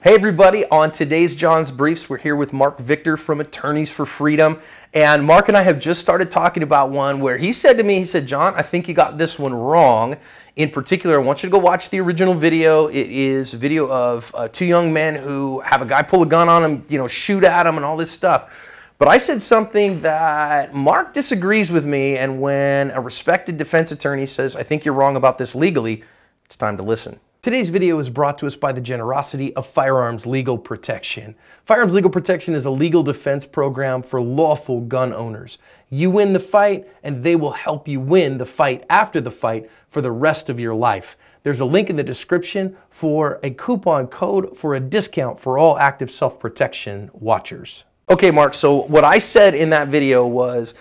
Hey everybody, on today's John's Briefs, we're here with Mark Victor from Attorneys for Freedom. And Mark and I have just started talking about one where he said to me, he said, John, I think you got this one wrong. In particular, I want you to go watch the original video. It is a video of two young men who have a guy pull a gun on them, shoot at them and all this stuff. But I said something that Mark disagrees with me, and when a respected defense attorney says, I think you're wrong about this legally, it's time to listen. Today's video is brought to us by the generosity of Firearms Legal Protection. Firearms Legal Protection is a legal defense program for lawful gun owners. You win the fight, and they will help you win the fight after the fight for the rest of your life. There's a link in the description for a coupon code for a discount for all active self-protection watchers. Okay, Mark, so what I said in that video was,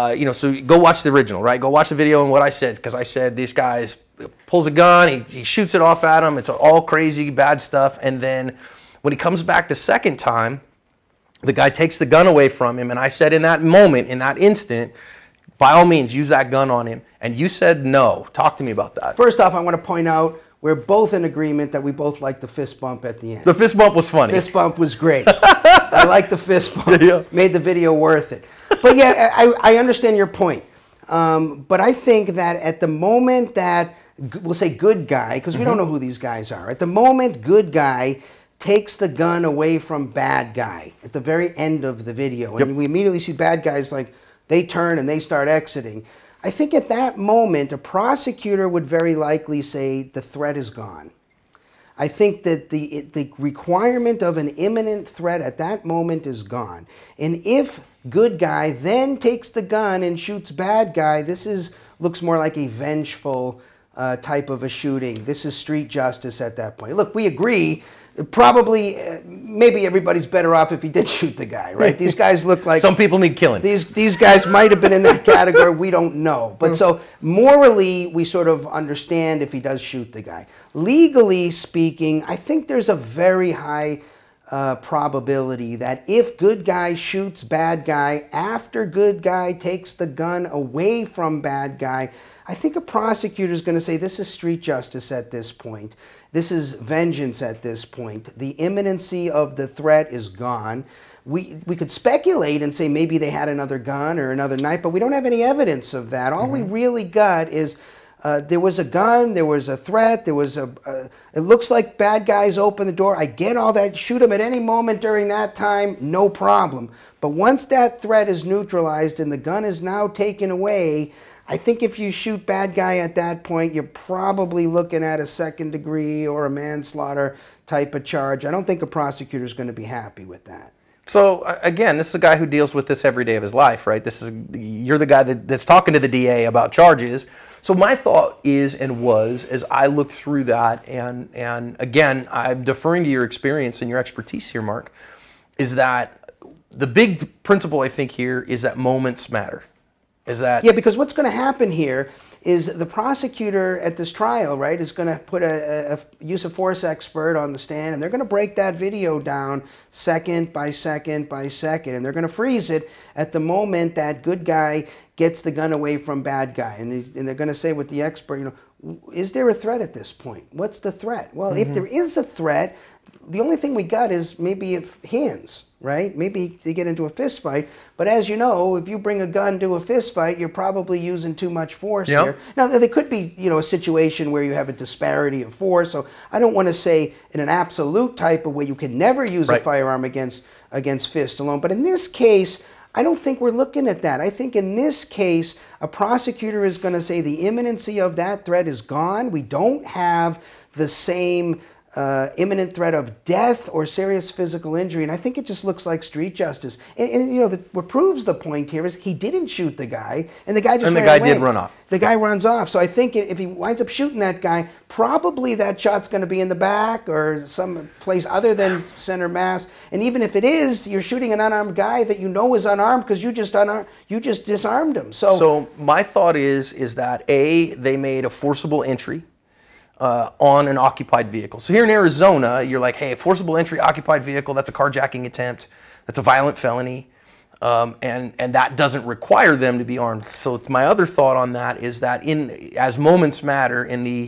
so go watch the original, right? Go watch the video and what I said, because I said this guy pulls a gun, he shoots it off at him, it's all crazy, bad stuff, and then when he comes back the second time, the guy takes the gun away from him, and I said in that moment, in that instant, by all means, use that gun on him, and you said no. Talk to me about that. First off, I want to point out we're both in agreement that we both like the fist bump at the end. The fist bump was funny. Fist bump was great. I like the fist bump. Yeah. Made the video worth it. But yeah, I understand your point. But I think that at the moment that, we'll say good guy, because we don't know who these guys are. At the moment good guy takes the gun away from bad guy at the very end of the video. And we immediately see bad guys like they turn and they start exiting. I think at that moment, a prosecutor would very likely say the threat is gone. I think that the requirement of an imminent threat at that moment is gone. And if good guy then takes the gun and shoots bad guy, this looks more like a vengeful type of a shooting. This is street justice at that point. Look, we agree. Probably, maybe everybody's better off if he did shoot the guy, right? These guys look like... Some people need killing. These guys might have been in that category. We don't know. But so morally, we sort of understand if he does shoot the guy. Legally speaking, I think there's a very high probability that if good guy shoots bad guy after good guy takes the gun away from bad guy, I think a prosecutor is going to say this is street justice at this point. This is vengeance at this point. The imminency of the threat is gone. We could speculate and say maybe they had another gun or another knife, but we don't have any evidence of that. All we really got is there was a gun, there was a threat, there was it looks like bad guys open the door. I get all that. Shoot them at any moment during that time, no problem. But once that threat is neutralized and the gun is now taken away, I think if you shoot bad guy at that point, you're probably looking at a second degree or a manslaughter type of charge. I don't think a prosecutor is going to be happy with that. So again, this is a guy who deals with this every day of his life, right? You're the guy that's talking to the DA about charges. So my thought is and was, as I looked through that, and again, I'm deferring to your experience and your expertise here, Mark, is that the big principle I think here is that moments matter. Yeah, because what's going to happen here is the prosecutor at this trial, right, is going to put a use of force expert on the stand, and they're going to break that video down second by second by second, and they're going to freeze it at the moment that good guy gets the gun away from bad guy. And they're going to say with the expert, is there a threat at this point? What's the threat? Well, if there is a threat, the only thing we got is maybe hands, right? Maybe they get into a fist fight. But as you know, if you bring a gun to a fist fight, you're probably using too much force here. Now, there could be, a situation where you have a disparity of force. So I don't want to say in an absolute type of way you can never use a firearm against fist alone. But in this case, I don't think we're looking at that. I think in this case, a prosecutor is going to say the imminency of that threat is gone. We don't have the same imminent threat of death or serious physical injury, and I think it just looks like street justice. And what proves the point here is he didn't shoot the guy, and the guy just ran away. Did run off. The guy runs off. So I think if he winds up shooting that guy, probably that shot's going to be in the back or some place other than center mass. And even if it is, you're shooting an unarmed guy that you know is unarmed because you just disarmed him. So my thought is that they made a forcible entry on an occupied vehicle. So here in Arizona, you're like, hey, a forcible entry occupied vehicle, that's a carjacking attempt, that's a violent felony, and that doesn't require them to be armed. So my other thought on that is that as moments matter in the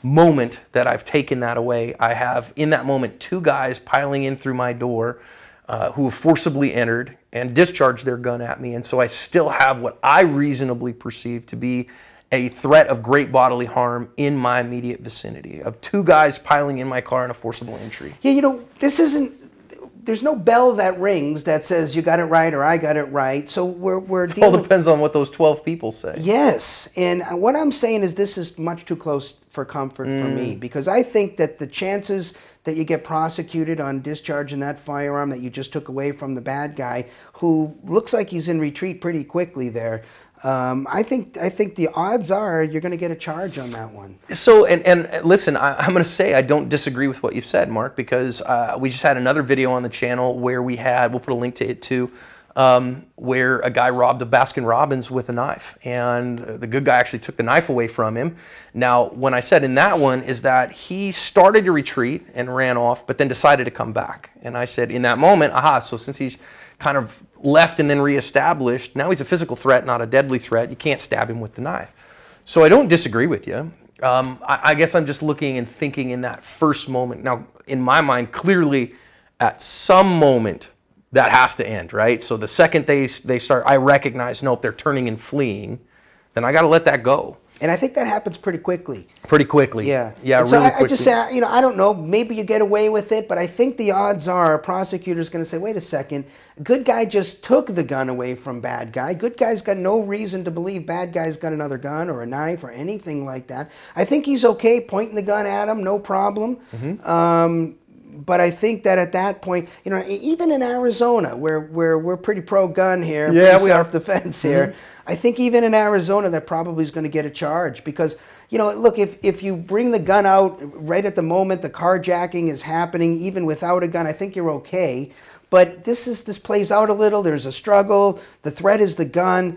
moment that I've taken that away, I have in that moment 2 guys piling in through my door who have forcibly entered and discharged their gun at me. And so I still have what I reasonably perceive to be a threat of great bodily harm in my immediate vicinity, of 2 guys piling in my car in a forcible entry. Yeah, this isn't, there's no bell that rings that says you got it right or I got it right. So we're It all depends on what those 12 people say. Yes, and what I'm saying is this is much too close for comfort for me, because I think that the chances that you get prosecuted on discharging that firearm that you just took away from the bad guy, who looks like he's in retreat pretty quickly there, I think the odds are you're going to get a charge on that one. So, and listen, I'm going to say I don't disagree with what you've said, Mark, because we just had another video on the channel where we'll put a link to it too, where a guy robbed a Baskin Robbins with a knife, and the good guy actually took the knife away from him. Now, when I said in that one is that he started to retreat and ran off, but then decided to come back. And I said in that moment, aha, so since he's kind of left and then reestablished, now he's a physical threat, not a deadly threat. You can't stab him with the knife. So I don't disagree with you. I guess I'm just looking and thinking in that first moment. Now, in my mind, clearly at some moment, that has to end, right? So the second they start, I recognize, nope, they're turning and fleeing, then I got to let that go. And I think that happens pretty quickly. Pretty quickly. Yeah. Yeah, and so really I just say, I don't know, maybe you get away with it, but I think the odds are a prosecutor's going to say, wait a second, good guy just took the gun away from bad guy. Good guy's got no reason to believe bad guy's got another gun or a knife or anything like that. I think he's okay pointing the gun at him, no problem. But I think that at that point, even in Arizona, where we're pretty pro-gun here, yeah, pretty self-defense here, I think even in Arizona, that probably is going to get a charge because, look, if you bring the gun out right at the moment the carjacking is happening, even without a gun, I think you're okay. But this plays out a little. There's a struggle. The threat is the gun.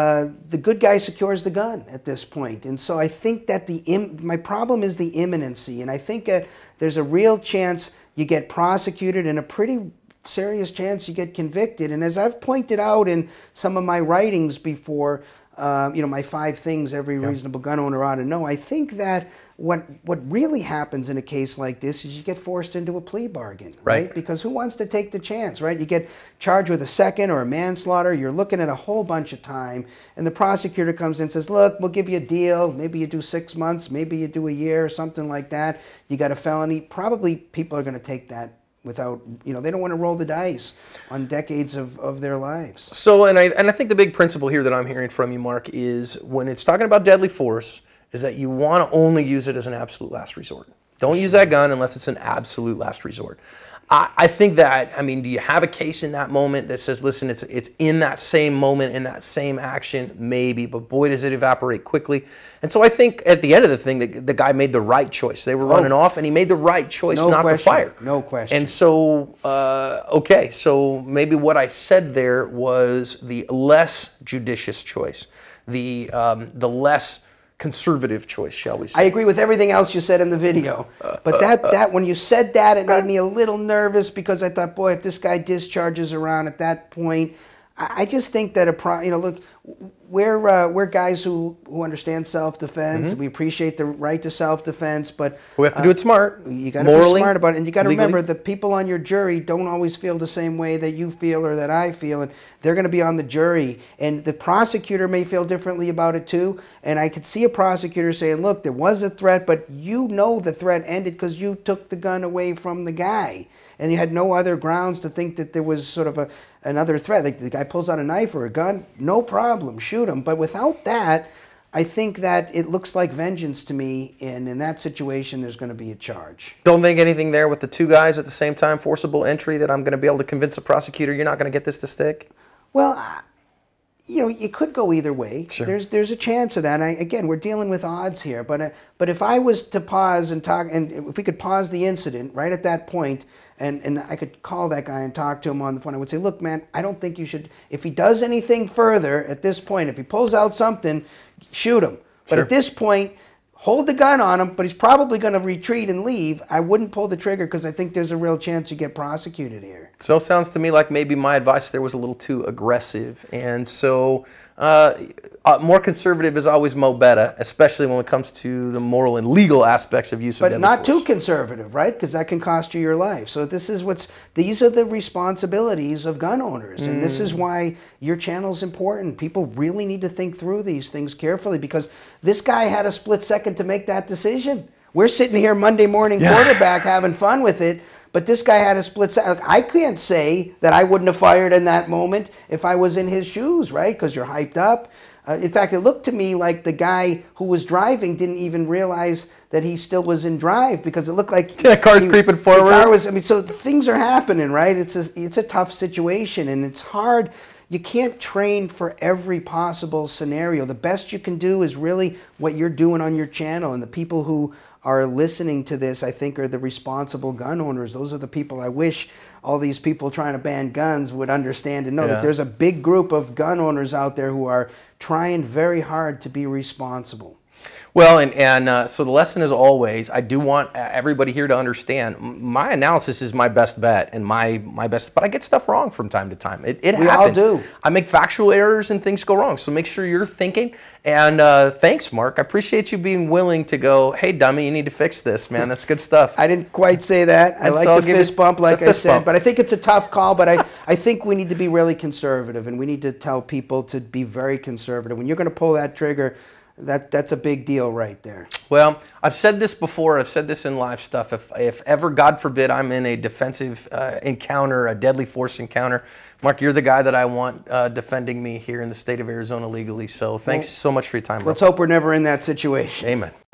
The good guy secures the gun at this point. And so I think that my problem is the imminency. And I think there's a real chance you get prosecuted and a pretty serious chance you get convicted. And as I've pointed out in some of my writings before, my 5 things every reasonable gun owner ought to know, I think that what really happens in a case like this is you get forced into a plea bargain, right? Because who wants to take the chance, right? You get charged with a second or a manslaughter, you're looking at a whole bunch of time, and the prosecutor comes in and says, look, we'll give you a deal, maybe you do 6 months, maybe you do a year, or something like that, you got a felony. Probably people are going to take that without, they don't want to roll the dice on decades of their lives. So, and I think the big principle here that I'm hearing from you, Mark, is when it's talking about deadly force, is that you want to only use it as an absolute last resort. Don't use that gun unless it's an absolute last resort. I think that, do you have a case in that moment that says, listen, it's in that same moment, in that same action? Maybe, but boy, does it evaporate quickly. And so I think at the end of the thing, the guy made the right choice. They were running off, and he made the right choice not to fire. No question. And so, okay, so maybe what I said there was the less judicious choice, the less conservative choice, shall we say. I agree with everything else you said in the video. But that when you said that, it made me a little nervous because I thought, boy, if this guy discharges around at that point, I just think that look, we're guys who understand self-defense. We appreciate the right to self-defense, but we have to do it smart. You got to be smart about it, and you got to remember the people on your jury don't always feel the same way that you feel or that I feel, and they're going to be on the jury, and the prosecutor may feel differently about it too. And I could see a prosecutor saying, "Look, there was a threat, but the threat ended because you took the gun away from the guy." And you had no other grounds to think that there was sort of another threat. Like the guy pulls out a knife or a gun, no problem, shoot him. But without that, I think that it looks like vengeance to me, and in that situation, there's going to be a charge. Don't think anything there with the 2 guys at the same time, forcible entry, that I'm going to be able to convince the prosecutor you're not going to get this to stick? Well, it could go either way. Sure. There's a chance of that. Again, we're dealing with odds here. But if I was to pause and talk, and if we could pause the incident right at that point, and I could call that guy and talk to him on the phone, I would say, look, man, I don't think you should, if he does anything further at this point, if he pulls out something, shoot him. But Sure. at this point, hold the gun on him, but he's probably going to retreat and leave. I wouldn't pull the trigger because I think there's a real chance you get prosecuted here. So it sounds to me like maybe my advice there was a little too aggressive. And so more conservative is always mo better, especially when it comes to the moral and legal aspects of use of deadly But not force. too conservative, right? Because that can cost you your life. So these are the responsibilities of gun owners. And this is why your channel is important. People really need to think through these things carefully, because this guy had a split second to make that decision. We're sitting here Monday morning quarterback having fun with it, but this guy had a split second. I can't say that I wouldn't have fired in that moment if I was in his shoes, right? Because you're hyped up. In fact, it looked to me like the guy who was driving didn't even realize that he still was in drive, because it looked like the car's creeping forward. The car was, I mean, so things are happening, right? It's a tough situation, and it's hard. You can't train for every possible scenario. The best you can do is really what you're doing on your channel, and the people who are listening to this, I think, are the responsible gun owners. Those are the people I wish all these people trying to ban guns would understand and know that there's a big group of gun owners out there who are trying very hard to be responsible. Well, and so the lesson is always, I do want everybody here to understand, my analysis is my best bet and my best, but I get stuff wrong from time to time. It happens. We all do. I make factual errors and things go wrong. So make sure you're thinking. And thanks, Mark. I appreciate you being willing to go, hey, dummy, you need to fix this, man. That's good stuff. I didn't quite say that. I like the fist bump, like I said, but I think it's a tough call. But I think we need to be really conservative, and we need to tell people to be very conservative. When you're going to pull that trigger, that's a big deal right there. Well, I've said this before. I've said this in live stuff. If ever, God forbid, I'm in a defensive encounter, a deadly force encounter, Mark, you're the guy that I want defending me here in the state of Arizona legally. So thanks so much for your time, bro. Let's hope we're never in that situation. Amen.